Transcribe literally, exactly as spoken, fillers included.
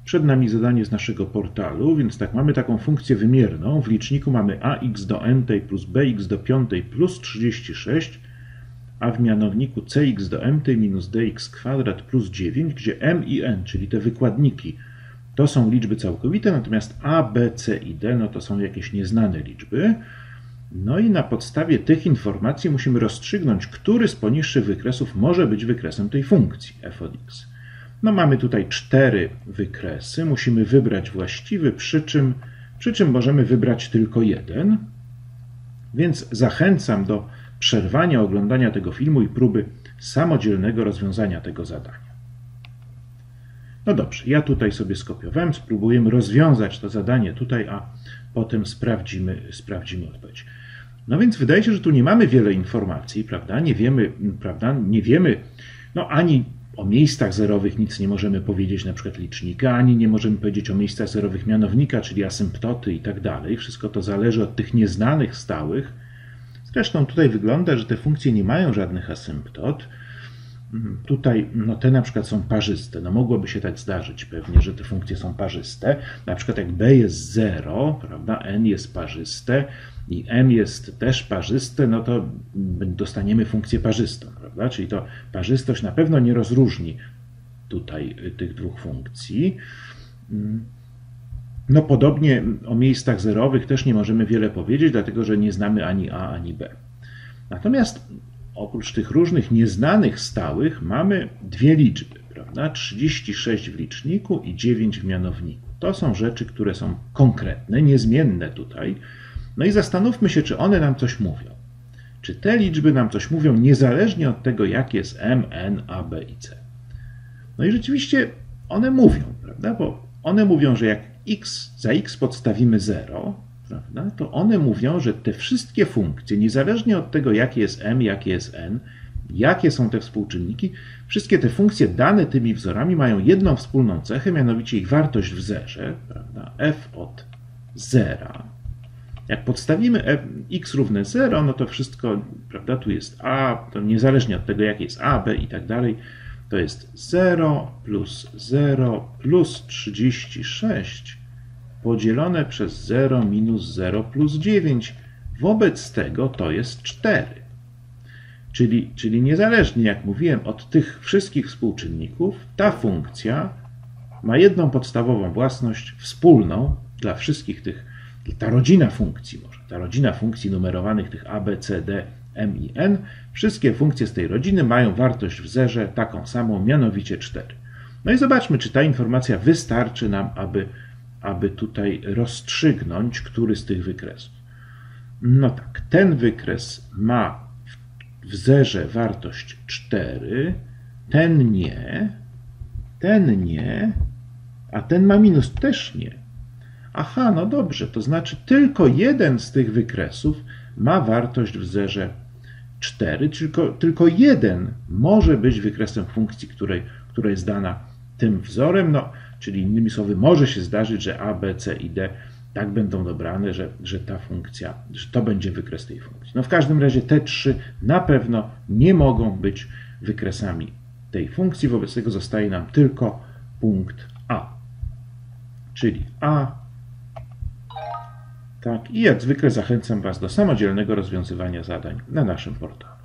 Przed nami zadanie z naszego portalu, więc tak, mamy taką funkcję wymierną. W liczniku mamy ax do n plus bx do piątej plus trzydzieści sześć, a w mianowniku cx do m minus dx kwadrat plus dziewięć, gdzie m i n, czyli te wykładniki, to są liczby całkowite, natomiast a, b, c i d no to są jakieś nieznane liczby. No i na podstawie tych informacji musimy rozstrzygnąć, który z poniższych wykresów może być wykresem tej funkcji f od x. No mamy tutaj cztery wykresy, musimy wybrać właściwy, przy czym, przy czym możemy wybrać tylko jeden. Więc zachęcam do przerwania oglądania tego filmu i próby samodzielnego rozwiązania tego zadania. No dobrze, ja tutaj sobie skopiowałem, spróbujemy rozwiązać to zadanie tutaj, a potem sprawdzimy, sprawdzimy odpowiedź. No więc wydaje się, że tu nie mamy wiele informacji, prawda? Nie wiemy, prawda? Nie wiemy, no ani o miejscach zerowych nic nie możemy powiedzieć, na przykład licznika, ani nie możemy powiedzieć o miejscach zerowych mianownika, czyli asymptoty i tak dalej. Wszystko to zależy od tych nieznanych stałych. Zresztą tutaj wygląda, że te funkcje nie mają żadnych asymptot. Tutaj no te na przykład są parzyste. No mogłoby się tak zdarzyć pewnie, że te funkcje są parzyste. Na przykład jak b jest zero, prawda, n jest parzyste i m jest też parzyste, no to dostaniemy funkcję parzystą, prawda? Czyli to parzystość na pewno nie rozróżni tutaj tych dwóch funkcji. No podobnie o miejscach zerowych też nie możemy wiele powiedzieć, dlatego że nie znamy ani a, ani b. Natomiast oprócz tych różnych nieznanych stałych mamy dwie liczby, prawda? trzydzieści sześć w liczniku i dziewięć w mianowniku. To są rzeczy, które są konkretne, niezmienne tutaj. No i zastanówmy się, czy one nam coś mówią. Czy te liczby nam coś mówią niezależnie od tego, jak jest m, n, a, b i c. No i rzeczywiście one mówią, prawda? Bo one mówią, że jak x, za x podstawimy zero, prawda, to one mówią, że te wszystkie funkcje, niezależnie od tego, jakie jest m, jakie jest n, jakie są te współczynniki, wszystkie te funkcje dane tymi wzorami mają jedną wspólną cechę, mianowicie ich wartość w zerze, prawda, f od zera. Jak podstawimy x równe zero, no to wszystko, prawda, tu jest a, to niezależnie od tego, jakie jest a, b i tak dalej, to jest zero plus zero plus trzydzieści sześć podzielone przez zero minus zero plus dziewięć. Wobec tego to jest cztery. Czyli, czyli niezależnie, jak mówiłem, od tych wszystkich współczynników, ta funkcja ma jedną podstawową własność wspólną dla wszystkich tych, ta rodzina funkcji może, ta rodzina funkcji numerowanych tych a, b, c, d, m i n, wszystkie funkcje z tej rodziny mają wartość w zerze taką samą, mianowicie cztery. No i zobaczmy, czy ta informacja wystarczy nam, aby, aby tutaj rozstrzygnąć, który z tych wykresów. No tak, ten wykres ma w zerze wartość cztery, ten nie, ten nie, a ten ma minus też nie. Aha, no dobrze, to znaczy tylko jeden z tych wykresów ma wartość w zerze cztery, tylko, tylko jeden może być wykresem funkcji, której, która jest dana tym wzorem, no, czyli innymi słowy, może się zdarzyć, że a, b, c i d tak będą dobrane, że, że ta funkcja, że to będzie wykres tej funkcji. No w każdym razie te trzy na pewno nie mogą być wykresami tej funkcji, wobec tego zostaje nam tylko punkt a, czyli a. Tak, i jak zwykle zachęcam Was do samodzielnego rozwiązywania zadań na naszym portalu.